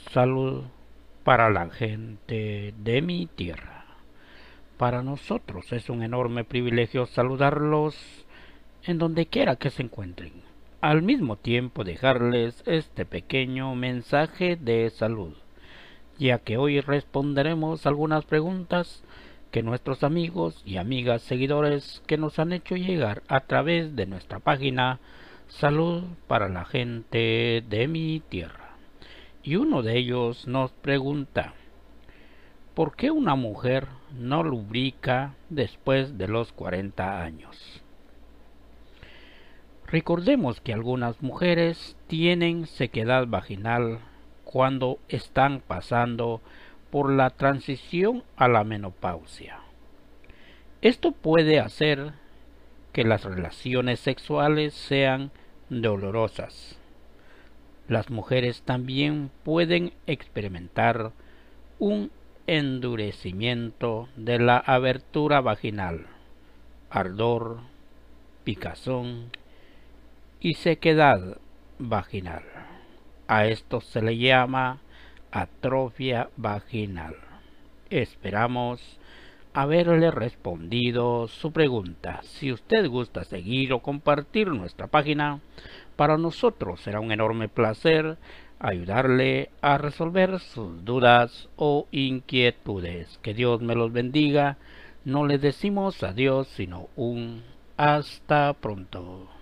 Salud para la gente de mi tierra. Para nosotros es un enorme privilegio saludarlos en donde quiera que se encuentren. Al mismo tiempo dejarles este pequeño mensaje de salud, ya que hoy responderemos algunas preguntas que nuestros amigos y amigas seguidores que nos han hecho llegar a través de nuestra página Salud para la gente de mi tierra. Y uno de ellos nos pregunta: ¿por qué una mujer no lubrica después de los 40 años? Recordemos que algunas mujeres tienen sequedad vaginal cuando están pasando por la transición a la menopausia. Esto puede hacer que las relaciones sexuales sean dolorosas. Las mujeres también pueden experimentar un endurecimiento de la abertura vaginal, ardor, picazón y sequedad vaginal. A esto se le llama atrofia vaginal. Esperamos haberle respondido su pregunta. Si usted gusta seguir o compartir nuestra página, para nosotros será un enorme placer ayudarle a resolver sus dudas o inquietudes. Que Dios me los bendiga. No le decimos adiós, sino un hasta pronto.